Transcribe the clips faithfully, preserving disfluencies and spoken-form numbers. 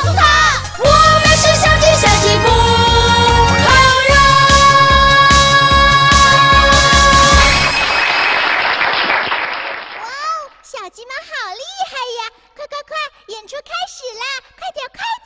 诉他，我们是小鸡，小鸡不好惹。 哇哦，小鸡们好厉害呀！快快快，演出开始啦！快点快点！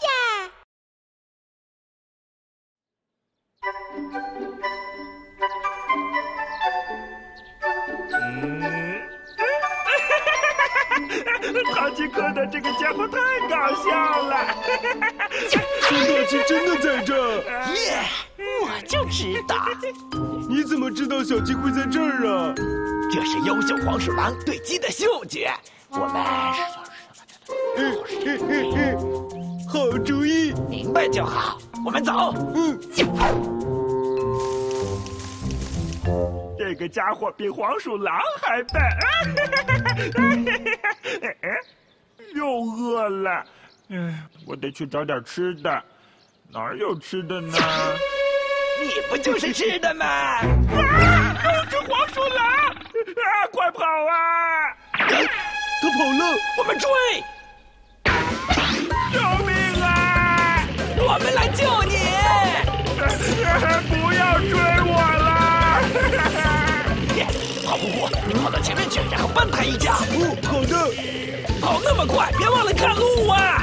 唐吉诃德这个家伙太搞笑了！ 孙大奇真的在这儿？ 耶！我就知道。 你怎么知道小鸡会在这儿啊？ 这是优秀黄鼠狼对鸡的嗅觉。我们…… 嗯嗯嗯嗯，好主意。 明白就好。我们走。 嗯。 这个家伙比黄鼠狼还笨。又饿了，嗯，我得去找点吃的。哪儿有吃的呢？ 你不就是吃的吗？啊！ 又是黄鼠狼！啊，快跑啊！ 他跑了， 我们追！ 救命啊！ 我们来救你！ 不要追我了！ 跑不过，跑到前面去，然后绊他一脚。 哦，好的。 跑那么快，别忘了看路啊！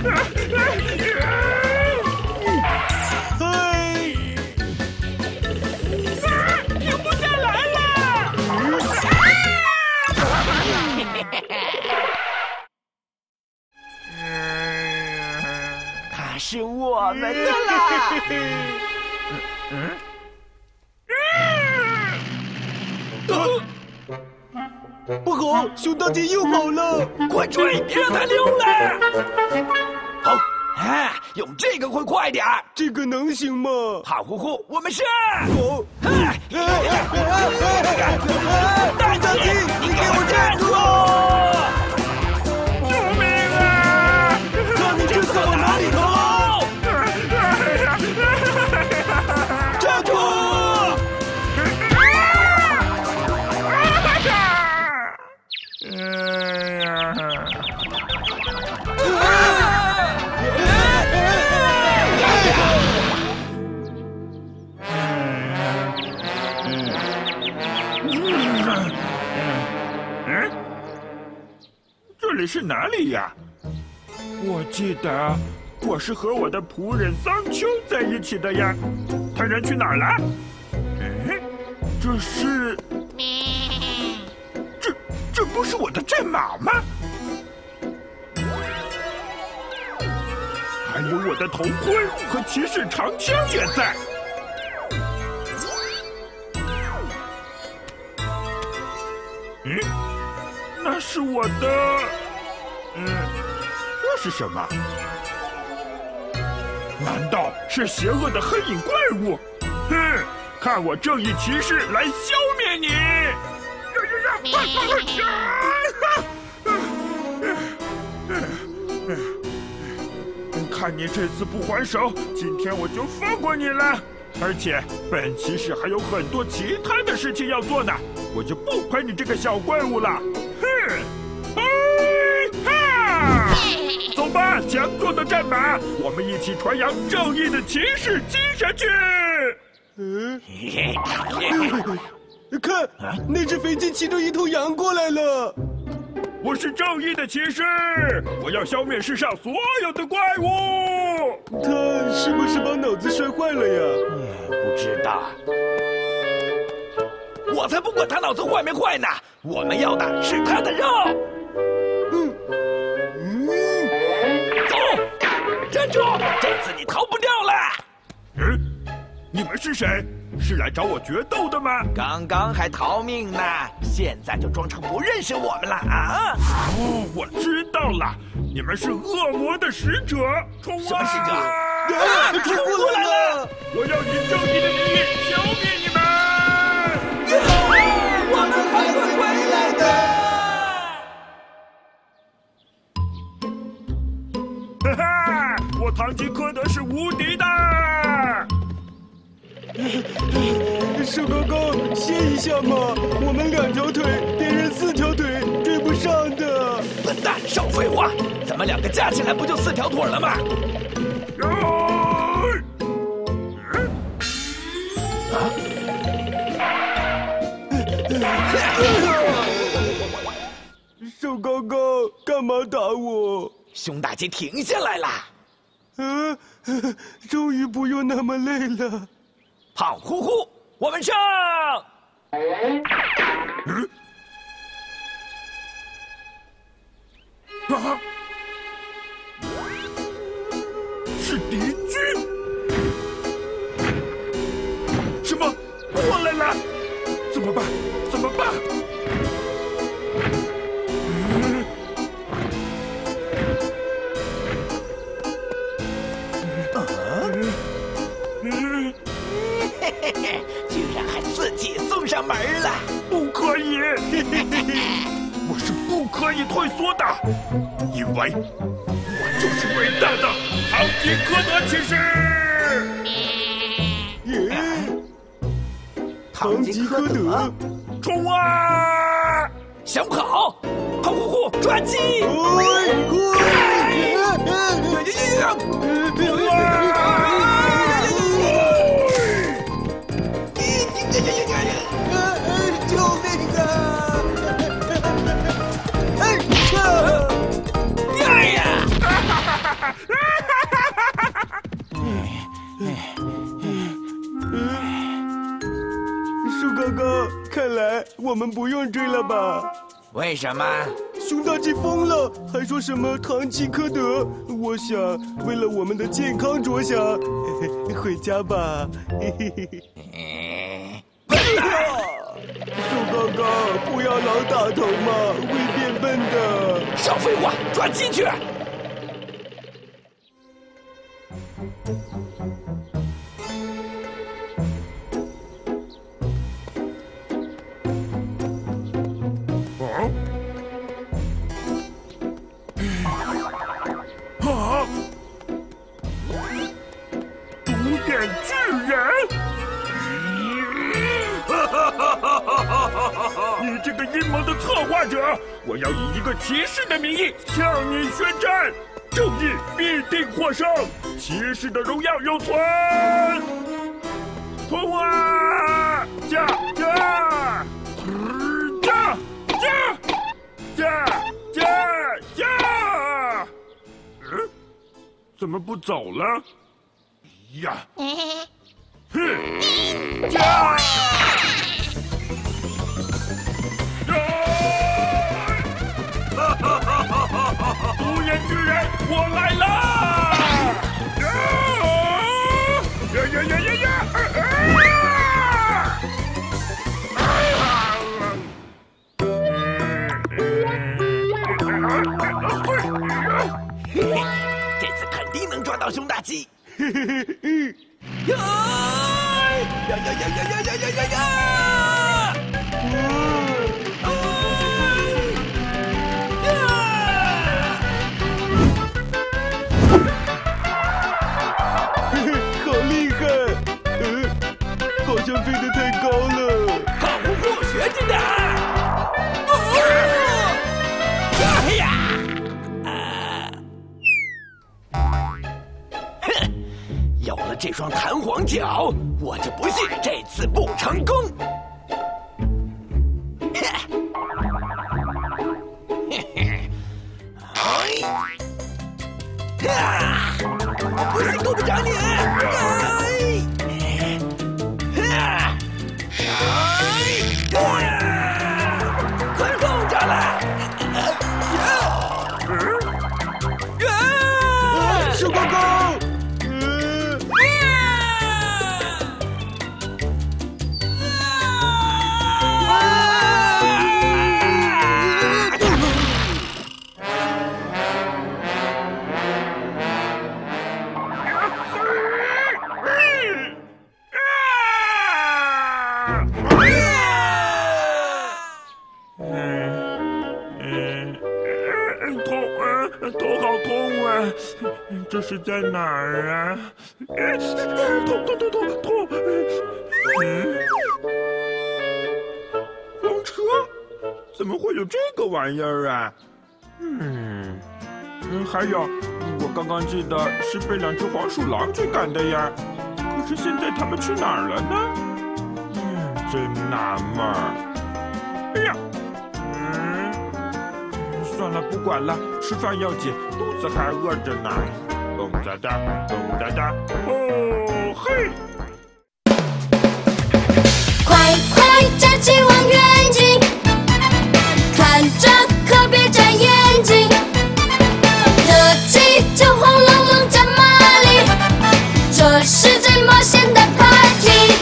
嗨！ 啊，停不下来了！ 他是我们的啦！ 嗯。 不好，熊大姐又跑了！ 快追，别让他溜了！好，哎，用这个会快点儿。 这个能行吗？ 胖乎乎，我们是好。 哎， 大鸡，你给我站住！ 救命啊！ 看你这次往哪里逃！站住！ 哎呀！嗯，这里是哪里呀？我记得我是和我的仆人桑丘在一起的呀。他人去哪儿了？哎，这是……这这不是我的战马吗？还有我的头盔和骑士长枪也在。嗯，那是我的……嗯，这是什么？难道是邪恶的黑影怪物？哼，看我正义骑士来消灭你！看你这次不还手，今天我就放过你了。而且本骑士还有很多其他的事情要做呢，我就不陪你这个小怪物了。哼！嘿哈！走吧，强壮的战马，我们一起传扬正义的骑士精神去。 嗯，看，那只肥鸡骑着一头羊过来了。 我是正义的骑士，我要消灭世上所有的怪物。 他是不是把脑子摔坏了呀？ 不知道。我才不管他脑子坏没坏呢！我们要的是他的肉。 嗯嗯， 走，站住！这次你逃不掉了。 嗯，你们是谁？是来找我决斗的吗？ 刚刚还逃命呢，现在就装成不认识我们了啊！ 哦，我知道了，你们是恶魔的使者，冲啊！ 什么使者？ 啊，冲过来了！ 我要以正义的名义消灭你们！ 我们还会回来的！哈哈，我唐吉诃德是无敌的！ 瘦高高，歇一下嘛！我们两条腿，别人四条腿，追不上的。 笨蛋，少废话！咱们两个加起来不就四条腿了吗？ 大家停下来了。 啊，终于不用那么累了。 胖乎乎，我们上！ 嗯？啊！是敌军？什么？过来了？怎么办？怎么办？嗯嗯嘿嘿嘿，居然还自己送上门了！ 不可以！我是不可以退缩的，因为我就是伟大的堂吉诃德骑士。 耶！堂吉诃德， 冲啊！ 想跑？胖乎乎，抓鸡！ 救命啊！哎哎呀！ 树哥哥，看来我们不用追了吧？ 为什么？ 熊大鸡疯了，还说什么堂吉诃德？我想，为了我们的健康着想，嘿嘿，回家吧。嘿嘿嘿嘿。树哥哥，不要老打头嘛，会变笨的。 少废话，抓鸡去！ 啊！独眼巨人！你这个阴谋的策划者，我要以一个骑士的名义向你宣战，正义必定获胜，骑士的荣耀永存！冲啊！驾驾！驾驾驾驾驾！嗯，怎么不走了？呀！哼！驾！独眼巨人，我来了！呀呀呀呀呀！ 嘿嘿，这次肯定能抓到熊大鸡！嘿嘿嘿嘿！呀呀呀呀呀呀呀呀呀！ 好厉害！嗯，好像飞得太高了。 胖乎乎，学着点！哎呀！哼，有了这双弹簧脚，我就不信这次不成功。啊！不信够不着你！快够着了！ 树哥哥， 这是在哪儿啊？痛痛痛痛痛！嗯，风车？怎么会有这个玩意儿啊？嗯，嗯，还有，我刚刚记得是被两只黄鼠狼追赶的呀。可是现在它们去哪儿了呢？嗯，真纳闷儿。哎呀，嗯，算了，不管了，吃饭要紧， 肚子还饿着呢。蹦哒哒，蹦哒哒，哦嘿！ 快快来架起望远镜，看着可别眨眼睛。热气就轰隆隆加马力，这是最冒险的 party。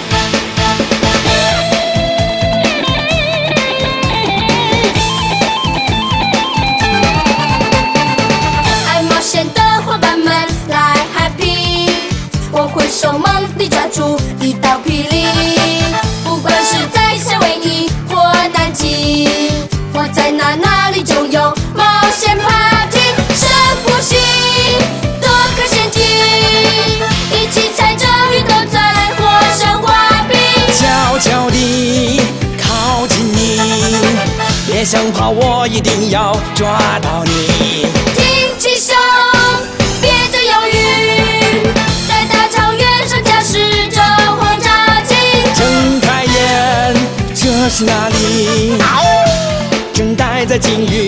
爱冒险的伙伴们来 happy， 我会手猛地抓住一道霹雳。不管是在夏威夷或南极，或在哪哪里就有冒险 party。深呼吸，躲开陷阱，一起踩着鱼都在火上滑冰。 悄悄地靠近你，别想跑，我一定要抓到你。 挺起胸，别再犹豫，在大草原上驾驶着轰炸机。 睁开眼，这是哪里？正待在鲸鱼